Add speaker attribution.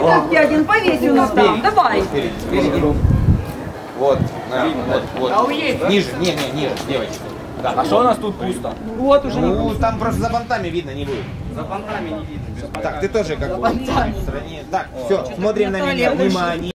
Speaker 1: Поставьте один, повесь у нас там. Давай.
Speaker 2: Вот, вот. Ниже, ниже, девочки. Да.
Speaker 3: А что у нас тут пусто?
Speaker 1: Вот уже не
Speaker 2: Ну, там просто за понтами видно не будет.
Speaker 3: За понтами не видно.
Speaker 2: Так, ты тоже как бы в стороне. Так, все, смотрим на меня, внимание.